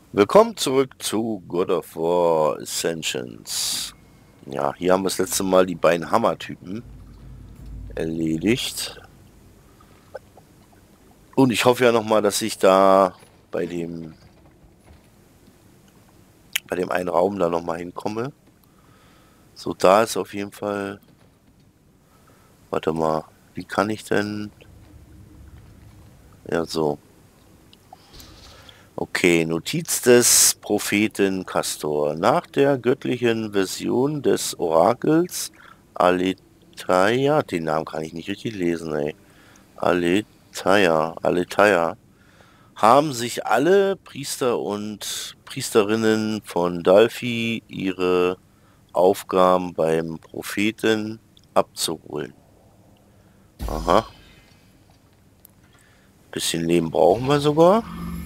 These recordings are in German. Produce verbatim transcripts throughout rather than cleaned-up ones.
Willkommen zurück zu God of War Ascensions. Ja, hier haben wir das letzte Mal die beiden Hammer-Typen erledigt. Und ich hoffe ja nochmal, dass ich da bei dem bei dem einen Raum da nochmal hinkomme. So, da ist auf jeden Fall... Warte mal, wie kann ich denn... Ja, so. Okay, Notiz des Propheten Castor. Nach der göttlichen Version des Orakels Aletheia, den Namen kann ich nicht richtig lesen, ey. Aletheia, Aletheia, haben sich alle Priester und Priesterinnen von Delphi ihre Aufgaben beim Propheten abzuholen. Aha. Bisschen Leben brauchen wir sogar.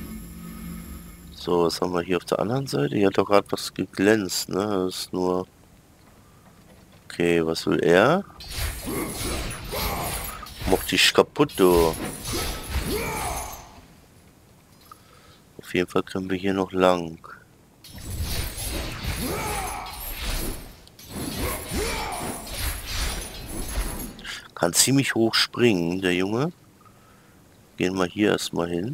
So, was haben wir hier auf der anderen Seite? Hier hat doch gerade was geglänzt, ne? Das ist nur... Okay, was will er? Mach dich kaputt, du. Auf jeden Fall können wir hier noch lang. Kann ziemlich hoch springen, der Junge. Gehen wir hier erstmal hin.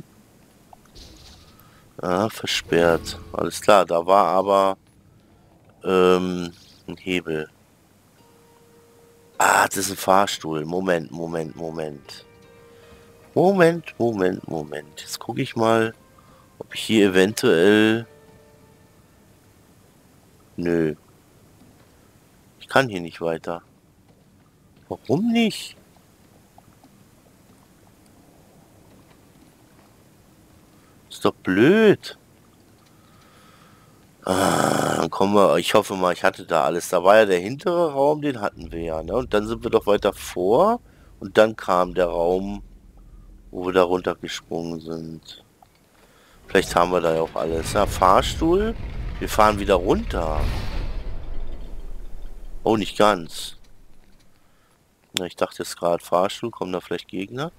Ah, versperrt. Alles klar, da war aber ähm, ein Hebel. Ah, das ist ein Fahrstuhl. Moment, Moment, Moment. Moment, Moment, Moment. Jetzt gucke ich mal, ob ich hier eventuell... Nö. Ich kann hier nicht weiter. Warum nicht? Ist doch blöd. Ah, dann kommen wir, ich hoffe mal, ich hatte da alles. Da war ja der hintere Raum, den hatten wir ja, ne? Und dann sind wir doch weiter vor. Und dann kam der Raum, wo wir da runtergesprungen sind. Vielleicht haben wir da ja auch alles. Ja, Fahrstuhl. Wir fahren wieder runter. Oh, nicht ganz. Na, ich dachte jetzt gerade, Fahrstuhl, kommen da vielleicht Gegner?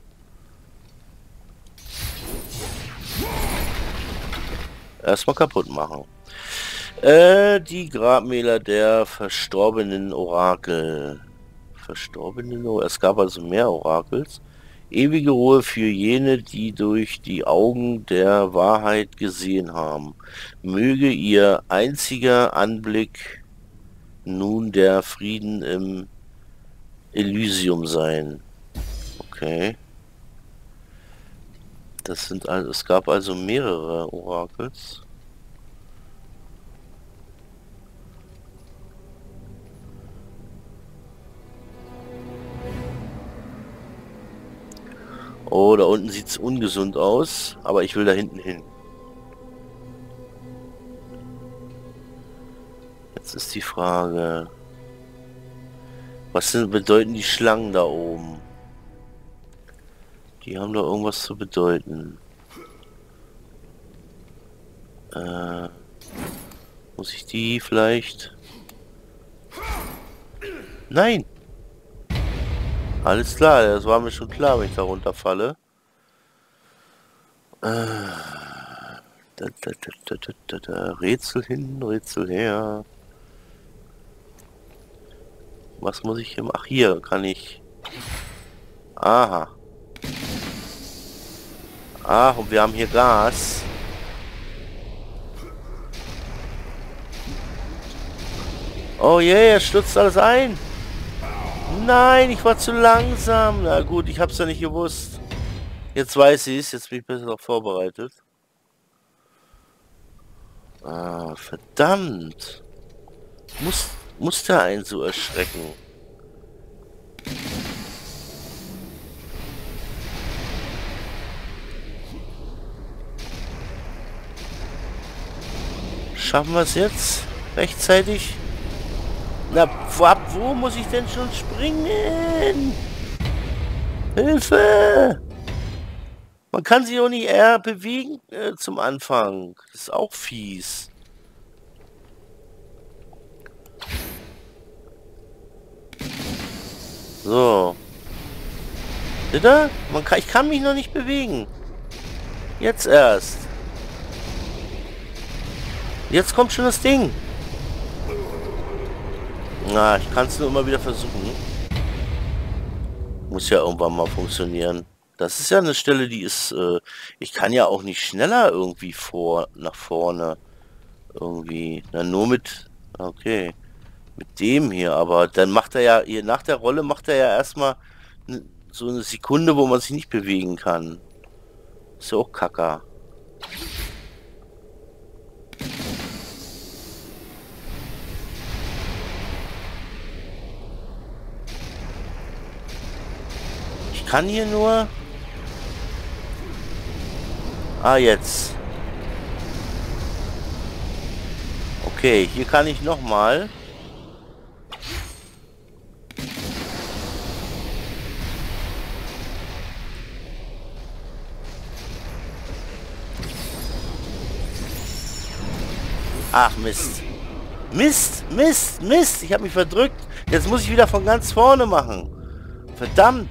Erstmal kaputt machen. Äh, die Grabmäler der verstorbenen Orakel. Verstorbenen Orakel? Es gab also mehr Orakels. Ewige Ruhe für jene, die durch die Augen der Wahrheit gesehen haben. Möge ihr einziger Anblick nun der Frieden im Elysium sein. Okay. Das sind also, es gab also mehrere Orakels. Oh, da unten sieht es ungesund aus, aber ich will da hinten hin. Jetzt ist die Frage, was sind, bedeuten die Schlangen da oben? Die haben da irgendwas zu bedeuten. Äh, muss ich die vielleicht... Nein! Alles klar, das war mir schon klar, wenn ich da runterfalle. Äh, da, da, da, da, da, da. Rätsel hin, Rätsel her. Was muss ich hier machen? Ach, hier kann ich... Aha. Ach, und wir haben hier Gas. Oh je, yeah, es stürzt alles ein. Nein, ich war zu langsam. Na gut, ich hab's ja nicht gewusst. Jetzt weiß ich es, jetzt bin ich besser noch vorbereitet. Ah, verdammt. Muss, muss der einen so erschrecken? Schaffen wir es jetzt? Rechtzeitig? Na, wo, ab wo muss ich denn schon springen? Hilfe! Man kann sich auch nicht eher bewegen äh, zum Anfang. Das ist auch fies. So. Bitte? Man kann, ich kann mich noch nicht bewegen. Jetzt erst. Jetzt kommt schon das Ding. Na, ich kann es nur immer wieder versuchen. Muss ja irgendwann mal funktionieren. Das ist ja eine Stelle, die ist... Äh, ich kann ja auch nicht schneller irgendwie vor, nach vorne. Irgendwie. Na, nur mit... Okay. Mit dem hier, aber dann macht er ja... Hier nach der Rolle macht er ja erstmal ne, so eine Sekunde, wo man sich nicht bewegen kann. Ist ja auch Kacker. Ich kann hier nur... Ah, jetzt. Okay, hier kann ich noch mal. Ach, Mist. Mist, Mist, Mist. Ich habe mich verdrückt. Jetzt muss ich wieder von ganz vorne machen. Verdammt.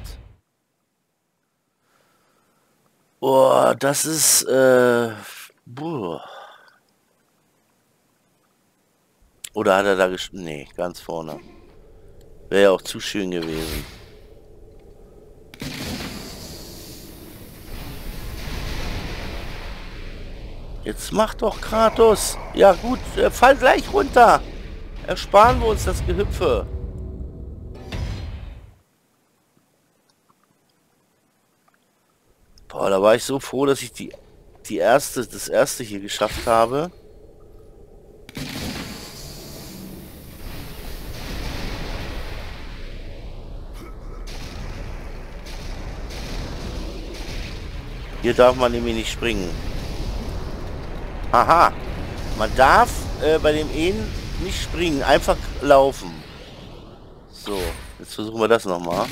Boah, das ist... Äh, boah. Oder hat er da gesch... Nee, ganz vorne. Wäre ja auch zu schön gewesen. Jetzt mach doch Kratos. Ja gut, äh, fall gleich runter. Ersparen wir uns das Gehüpfe. Boah, da war ich so froh, dass ich die, die erste, das erste hier geschafft habe. Hier darf man nämlich nicht springen. Aha. Man darf äh, bei dem einen nicht springen, einfach laufen. So, jetzt versuchen wir das nochmal.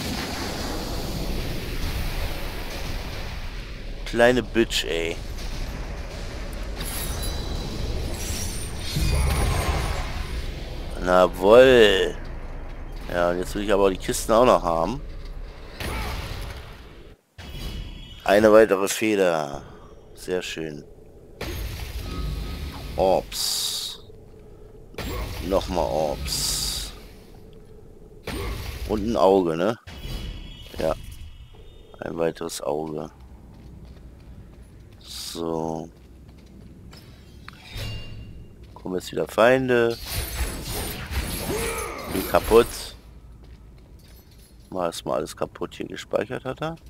Kleine Bitch, ey. Jawohl. Ja, und jetzt will ich aber die Kisten auch noch haben. Eine weitere Feder. Sehr schön. Orbs. Nochmal Orbs. Und ein Auge, ne? Ja. Ein weiteres Auge. So. Kommen jetzt wieder Feinde. Hier kaputt. Mal erstmal alles kaputt hier gespeichert hat er.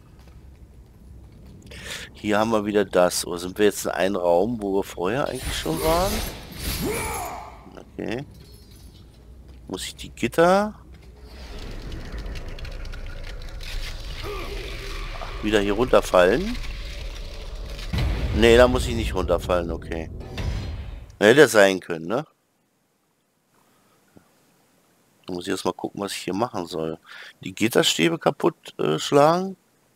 Hier haben wir wieder das. Oder sind wir jetzt in einem Raum, wo wir vorher eigentlich schon waren? Okay. Muss ich die Gitter... Ach, wieder hier runterfallen? Nee, da muss ich nicht runterfallen, okay. Hätte sein können, ne? Da muss ich erst mal gucken, was ich hier machen soll. Die Gitterstäbe kaputt äh, schlagen?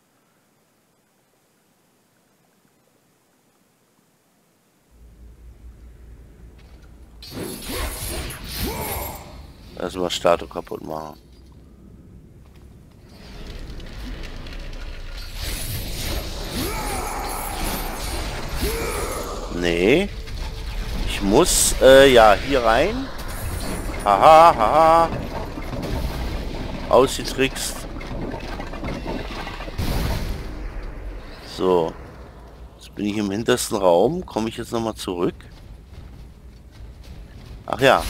Erstmal Statue kaputt machen. Nee. Ich muss, äh, ja, hier rein. Haha, haha. Ausgetrickst. So. Jetzt bin ich im hintersten Raum. Komme ich jetzt nochmal zurück? Ach ja.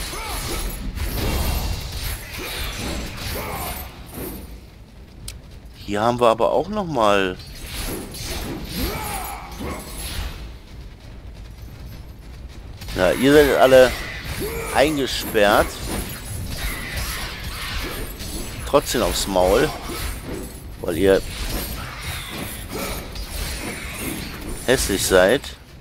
Hier haben wir aber auch noch mal... Ja, ihr seid alle eingesperrt. Trotzdem aufs Maul. Weil ihr hässlich seid.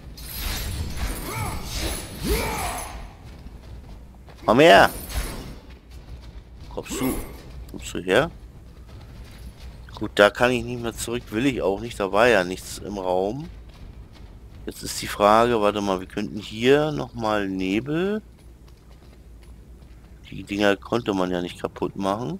Komm her! Kommst du? Kommst du her? Gut, da kann ich nicht mehr zurück. Will ich auch nicht. Da war ja nichts im Raum. Jetzt ist die Frage, warte mal, wir könnten hier nochmal Nebel. Die Dinger konnte man ja nicht kaputt machen.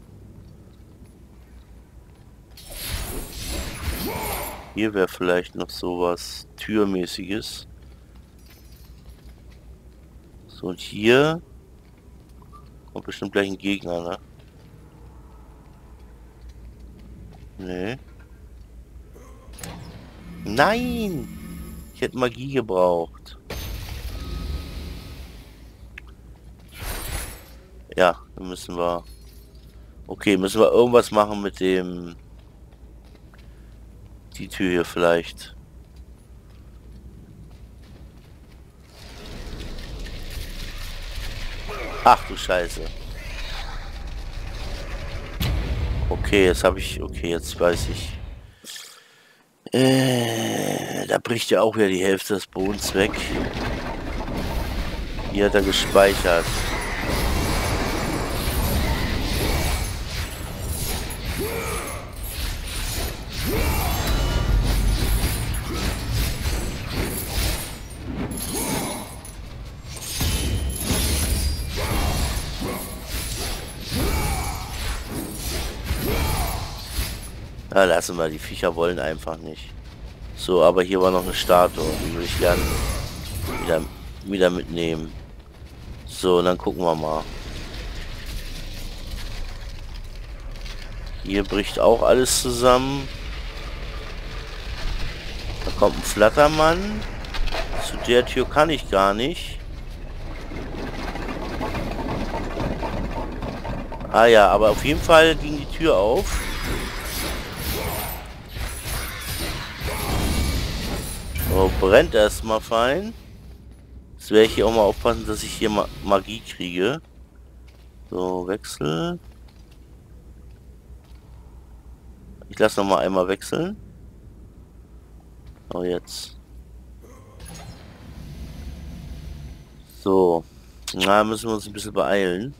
Hier wäre vielleicht noch sowas Türmäßiges. So, und hier kommt bestimmt gleich ein Gegner, ne? Nee. Nein! Ich hätte Magie gebraucht. Ja, dann müssen wir... Okay, müssen wir irgendwas machen mit dem... Die Tür hier vielleicht. Ach du Scheiße. Okay, jetzt habe ich... Okay, jetzt weiß ich. Äh, da bricht ja auch wieder die Hälfte des Bodens weg. Hier hat er gespeichert. Ja, lassen wir, die Viecher wollen einfach nicht. So, aber hier war noch eine Statue, die würde ich gerne wieder, wieder mitnehmen. So, und dann gucken wir mal. Hier bricht auch alles zusammen. Da kommt ein Flattermann. Zu der Tür kann ich gar nicht. Ah ja, aber auf jeden Fall ging die Tür auf. So, brennt erstmal fein. Jetzt werde ich hier auch mal aufpassen, dass ich hier Ma Magie kriege. So, Wechsel. Ich lasse noch mal einmal wechseln. Oh, jetzt. So. Na, müssen wir uns ein bisschen beeilen.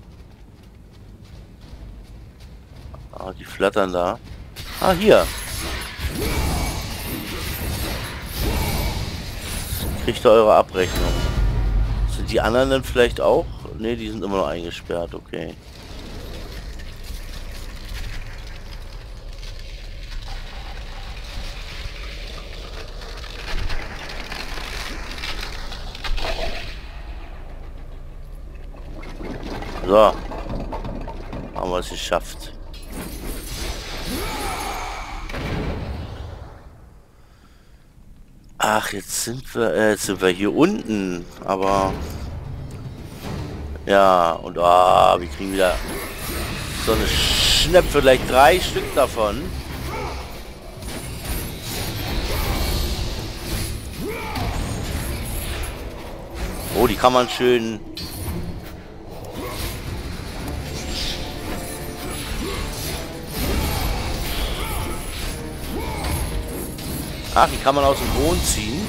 Ah, die flattern da. Ah, hier. Kriegt ihr eure Abrechnung. Sind die anderen dann vielleicht auch? Ne, die sind immer noch eingesperrt, okay. So. Haben wir es geschafft. Ach, jetzt sind wir, äh, jetzt sind wir hier unten, aber ja, und ah, wir kriegen wieder so eine Schnäpfe, gleich drei Stück davon. Oh, die kann man schön... Ach, die kann man aus dem Boden ziehen.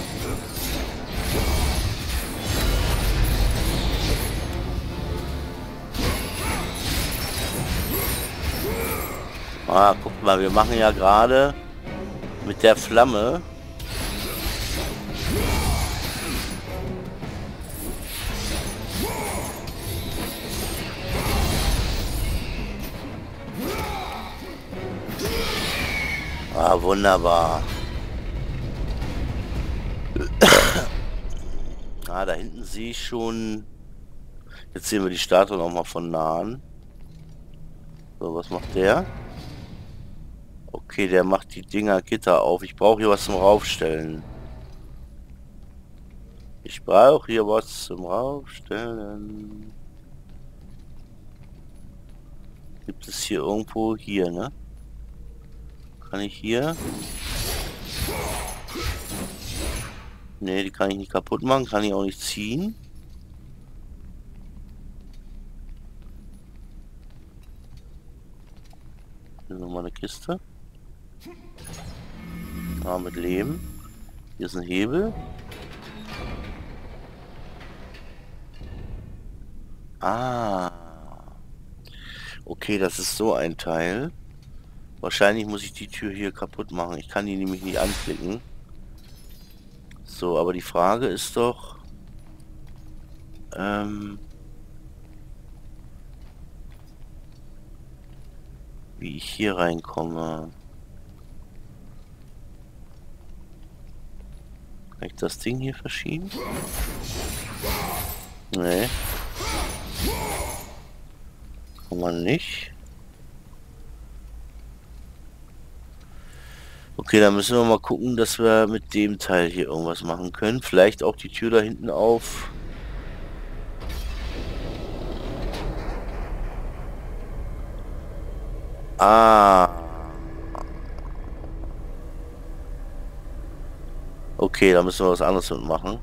Ah, guck mal, wir machen ja gerade mit der Flamme. Ah, wunderbar. Ah, da hinten sehe ich schon. Jetzt sehen wir die Statue noch mal von nahen. So, was macht der? Okay, der macht die Dinger Gitter auf. Ich brauche hier was zum Raufstellen. Ich brauche hier was zum Raufstellen. Gibt es hier irgendwo hier, ne? Kann ich hier? Ne, die kann ich nicht kaputt machen, kann ich auch nicht ziehen. Hier ist nochmal eine Kiste. Ah, mit Leben. Hier ist ein Hebel. Ah. Okay, das ist so ein Teil. Wahrscheinlich muss ich die Tür hier kaputt machen. Ich kann die nämlich nicht anklicken. So, aber die Frage ist doch... Ähm... wie ich hier reinkomme. Kann ich das Ding hier verschieben? Nee. Kann man nicht. Okay, dann müssen wir mal gucken, dass wir mit dem Teil hier irgendwas machen können. Vielleicht auch die Tür da hinten auf. Ah. Okay, da müssen wir was anderes mitmachen.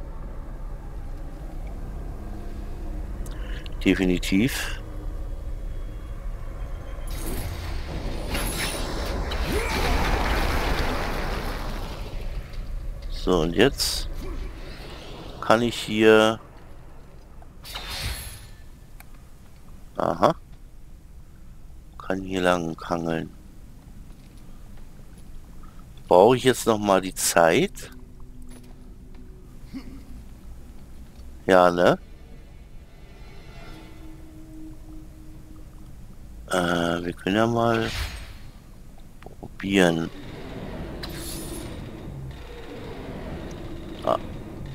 Definitiv. So, und jetzt kann ich hier... Aha. Kann hier lang hangeln. Brauche ich jetzt noch mal die Zeit? Ja, ne? Äh, wir können ja mal probieren. Ah.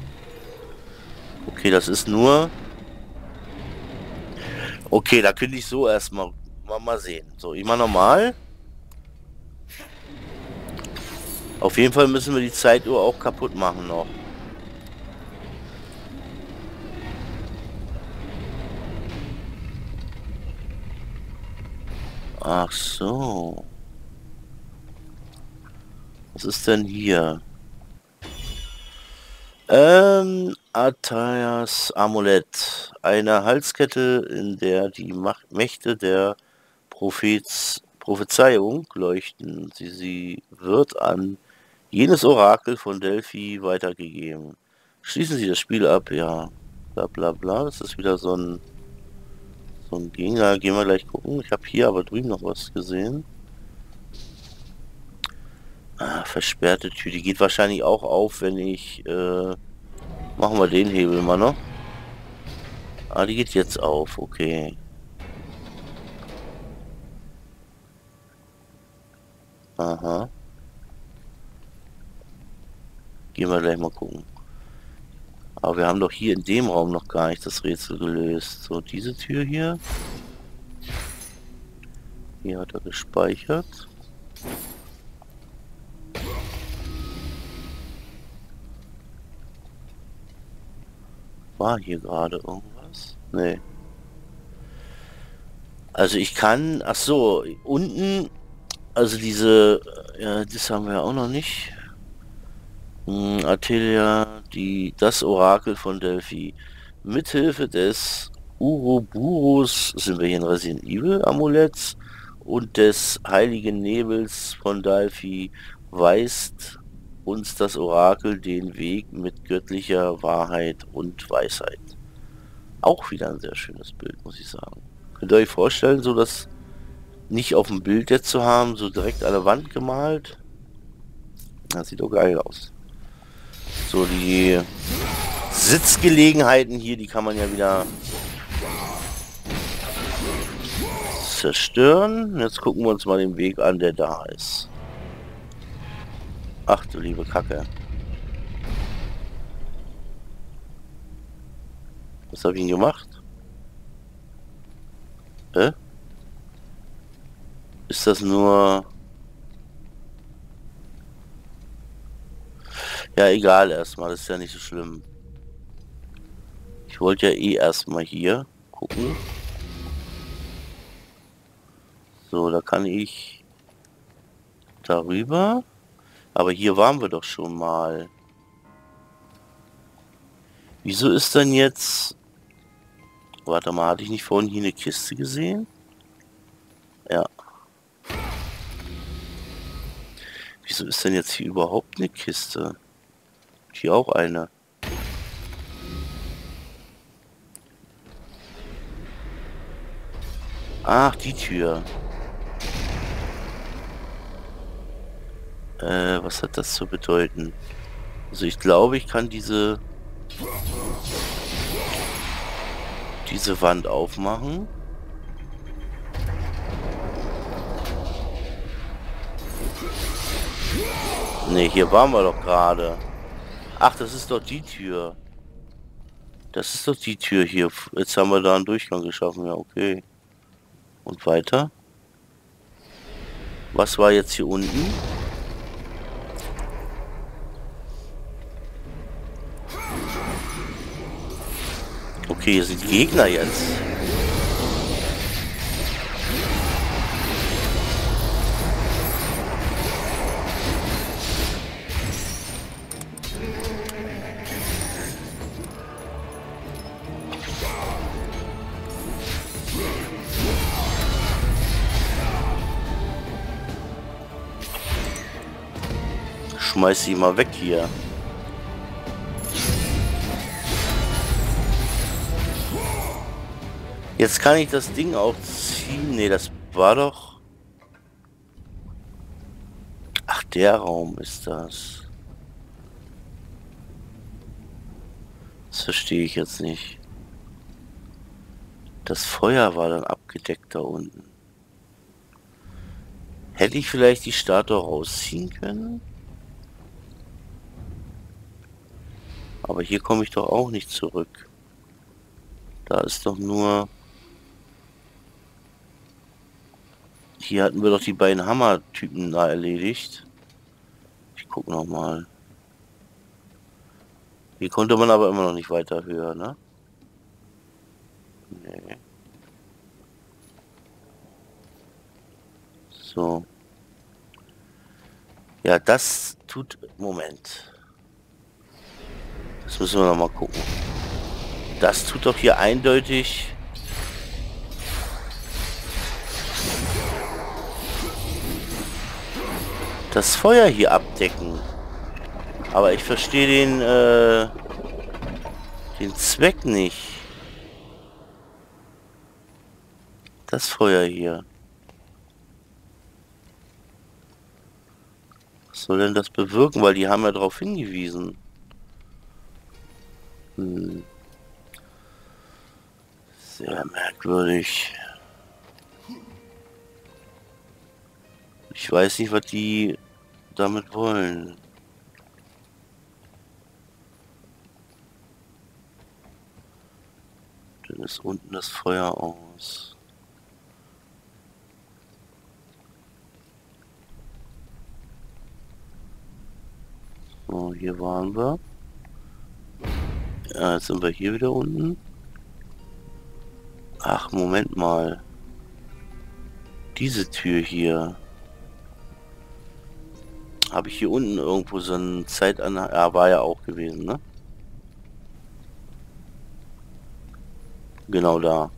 Okay, das ist nur... Okay, da könnte ich so erstmal mal, mal sehen. So, ich mache nochmal. Auf jeden Fall müssen wir die Zeituhr auch kaputt machen noch. Ach so. Was ist denn hier? Ähm, Atayas Amulett. Eine Halskette, in der die Macht Mächte der Prophets, Prophezeiung leuchten. Sie, sie wird an jenes Orakel von Delphi weitergegeben. Schließen Sie das Spiel ab, ja. Bla bla bla. Das ist wieder so ein so ein Gegner. Gehen wir gleich gucken. Ich habe hier aber drüben noch was gesehen. Ah, versperrte Tür. Die geht wahrscheinlich auch auf, wenn ich... Äh, machen wir den Hebel mal noch. Ah, die geht jetzt auf. Okay. Aha. Gehen wir gleich mal gucken. Aber wir haben doch hier in dem Raum noch gar nicht das Rätsel gelöst. So, diese Tür hier. Hier hat er gespeichert. War hier gerade irgendwas? Nee. Also ich kann... Ach so, unten... Also diese... Ja, das haben wir ja auch noch nicht. Hm, Atelia, die, das Orakel von Delphi. Mithilfe des Uroboros sind wir hier in Resident Evil Amuletts und des heiligen Nebels von Delphi weist uns das Orakel den Weg mit göttlicher Wahrheit und Weisheit. Auch wieder ein sehr schönes Bild, muss ich sagen. Könnt ihr euch vorstellen, so das nicht auf dem Bild jetzt zu haben, so direkt an der Wand gemalt? Das sieht doch geil aus. So, die Sitzgelegenheiten hier, die kann man ja wieder zerstören. Jetzt gucken wir uns mal den Weg an, der da ist. Ach du liebe Kacke. Was habe ich denn gemacht? Hä? Ist das nur... Ja, egal erstmal, das ist ja nicht so schlimm. Ich wollte ja eh erstmal hier gucken. So, da kann ich darüber. Aber hier waren wir doch schon mal. Wieso ist denn jetzt... Warte mal, hatte ich nicht vorhin hier eine Kiste gesehen? Ja. Wieso ist denn jetzt hier überhaupt eine Kiste? Hier auch eine. Ach, die Tür. Äh, was hat das zu bedeuten? Also ich glaube, ich kann diese... diese Wand aufmachen. Ne, hier waren wir doch gerade. Ach, das ist doch die Tür. Das ist doch die Tür hier. Jetzt haben wir da einen Durchgang geschaffen. Ja, okay. Und weiter? Was war jetzt hier unten? Okay, hier sind Gegner jetzt. Schmeiß sie mal weg hier. Jetzt kann ich das Ding auch ziehen. Ne, das war doch... Ach, der Raum ist das. Das verstehe ich jetzt nicht. Das Feuer war dann abgedeckt da unten. Hätte ich vielleicht die Statue rausziehen können? Aber hier komme ich doch auch nicht zurück. Da ist doch nur... Hier hatten wir doch die beiden Hammer-Typen da erledigt. Ich gucke noch mal. Hier konnte man aber immer noch nicht weiter höher, ne? Nee. So. Ja, das tut... Moment. Das müssen wir noch mal gucken. Das tut doch hier eindeutig... das Feuer hier abdecken. Aber ich verstehe den, äh, den Zweck nicht. Das Feuer hier. Was soll denn das bewirken? Weil die haben ja darauf hingewiesen. Hm. Sehr merkwürdig. Ich weiß nicht, was die damit wollen. Dann ist unten das Feuer aus. So, hier waren wir. Ja, jetzt sind wir hier wieder unten. Ach, Moment mal. Diese Tür hier. Habe ich hier unten irgendwo so ein Zeitanhalt? Ja, war ja auch gewesen, ne? Genau da.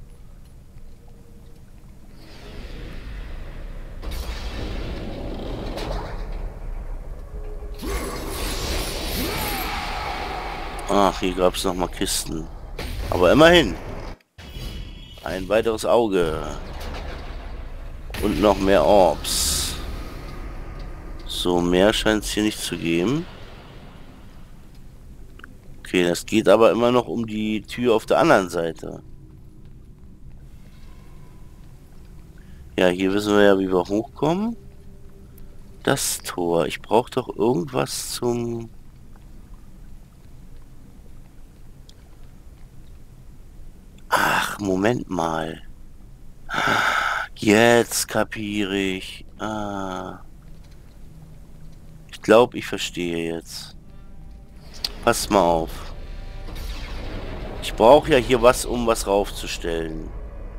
Ach, hier gab es noch mal Kisten. Aber immerhin. Ein weiteres Auge. Und noch mehr Orbs. So, mehr scheint es hier nicht zu geben. Okay, das geht aber immer noch um die Tür auf der anderen Seite. Ja, hier wissen wir ja, wie wir hochkommen. Das Tor. Ich brauche doch irgendwas zum... Ach, Moment mal. Jetzt kapiere ich. Ah. Ich glaube, ich verstehe jetzt. Passt mal auf. Ich brauche ja hier was, um was raufzustellen.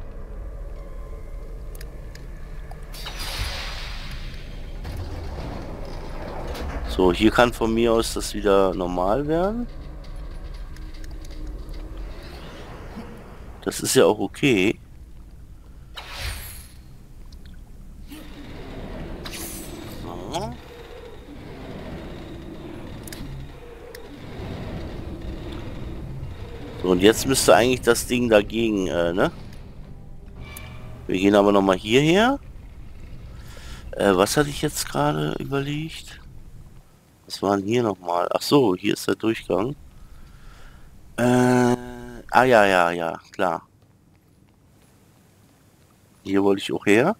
So, hier kann von mir aus das wieder normal werden. Das ist ja auch okay. So. So, und jetzt müsste eigentlich das Ding dagegen, äh, ne? Wir gehen aber noch mal hierher. Äh, was hatte ich jetzt gerade überlegt? Was waren hier noch mal? Ach so, hier ist der Durchgang. Äh, ah ja, ja, ja, klar. Hier wollte ich auch her.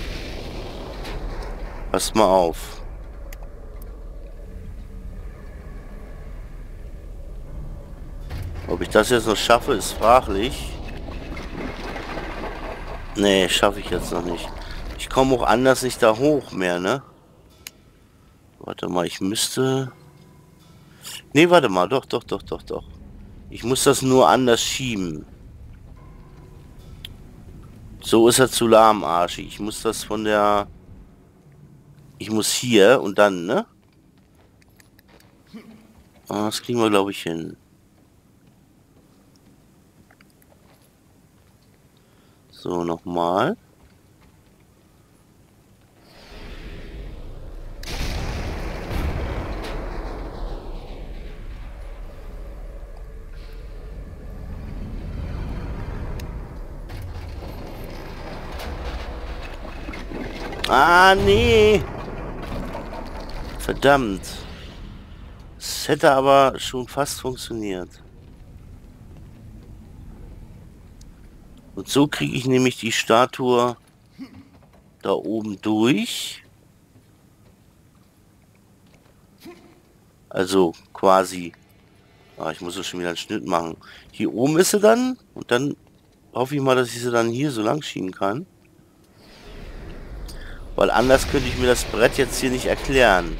Pass mal auf. Ob ich das jetzt noch schaffe, ist fraglich. Nee, schaffe ich jetzt noch nicht. Ich komme auch anders nicht da hoch mehr, ne? Warte mal, ich müsste... Nee, warte mal, doch, doch, doch, doch, doch. Ich muss das nur anders schieben. So ist er zu lahmarschig. Ich muss das von der... Ich muss hier und dann, ne? Ah, das kriegen wir, glaube ich, hin. So, nochmal. Ah, nee. Verdammt. Es hätte aber schon fast funktioniert. Und so kriege ich nämlich die Statue da oben durch. Also quasi... Ah, ich muss so schon wieder einen Schnitt machen. Hier oben ist sie dann. Und dann hoffe ich mal, dass ich sie dann hier so lang schieben kann. Weil anders könnte ich mir das Brett jetzt hier nicht erklären.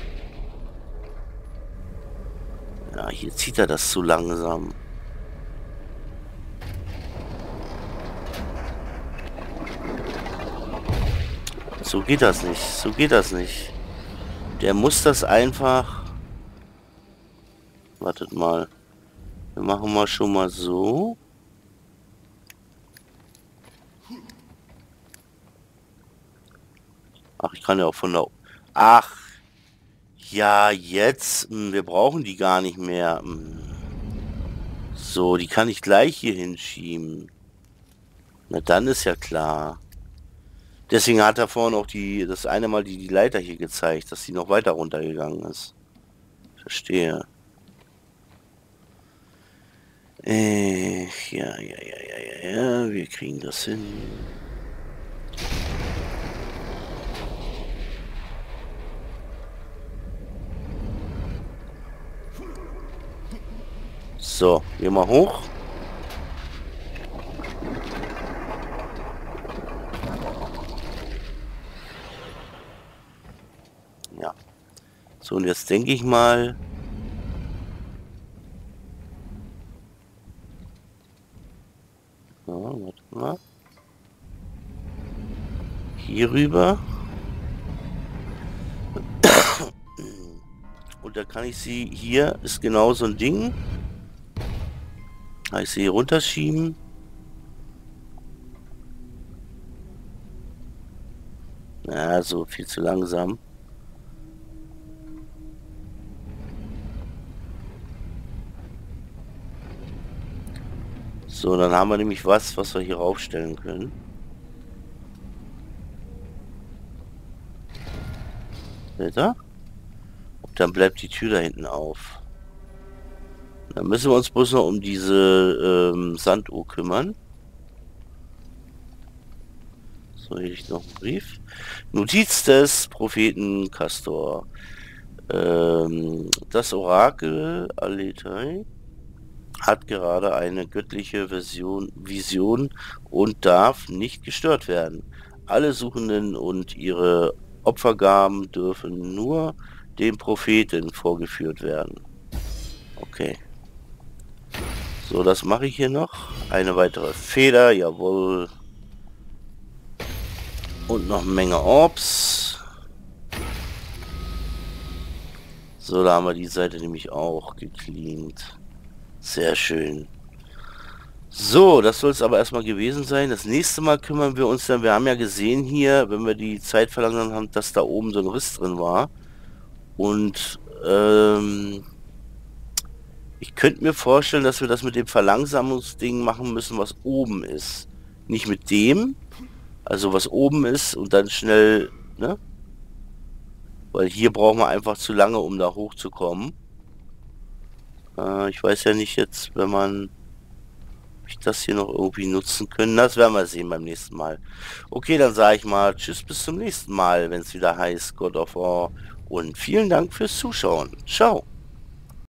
Ja, hier zieht er das zu langsam. So geht das nicht. So geht das nicht. Der muss das einfach... Wartet mal. Wir machen mal schon mal so. Ach, ich kann ja auch von da... Ach. Ja, jetzt. Hm, wir brauchen die gar nicht mehr. Hm. So, die kann ich gleich hier hinschieben. Na, dann ist ja klar. Deswegen hat er vorhin auch die, das eine Mal die, die Leiter hier gezeigt, dass sie noch weiter runtergegangen ist. Verstehe. Äh, ja, ja, ja, ja, ja, ja, wir kriegen das hin. So, gehen wir hoch. Ja. So, und jetzt denke ich mal... Ja, warte mal. Hier rüber. Und da kann ich sie... Hier ist genau so ein Ding. Kann ich sie hier runterschieben. Ja, so viel zu langsam. So, dann haben wir nämlich was, was wir hier raufstellen können. Seht ihr? Und dann bleibt die Tür da hinten auf. Dann müssen wir uns bloß noch um diese ähm, Sanduhr kümmern. So, hier liegt noch ein Brief. Notiz des Propheten Castor. Ähm, das Orakel Aletai hat gerade eine göttliche Version, Vision und darf nicht gestört werden. Alle Suchenden und ihre Opfergaben dürfen nur dem Propheten vorgeführt werden. Okay. So, das mache ich hier noch. Eine weitere Feder, jawohl. Und noch eine Menge Orbs. So, da haben wir die Seite nämlich auch gecleant. Sehr schön. So, das soll es aber erstmal gewesen sein. Das nächste Mal kümmern wir uns dann, wir haben ja gesehen hier, wenn wir die Zeit verlangsamt haben, dass da oben so ein Riss drin war. Und ähm, ich könnte mir vorstellen, dass wir das mit dem Verlangsamungsding machen müssen, was oben ist. Nicht mit dem, also was oben ist und dann schnell, ne? Weil hier brauchen wir einfach zu lange, um da hochzukommen. Äh, ich weiß ja nicht jetzt, wenn man... ich das hier noch irgendwie nutzen können. Das werden wir sehen beim nächsten Mal. Okay, dann sage ich mal tschüss, bis zum nächsten Mal, wenn es wieder heißt God of War. Und vielen Dank fürs Zuschauen. Ciao.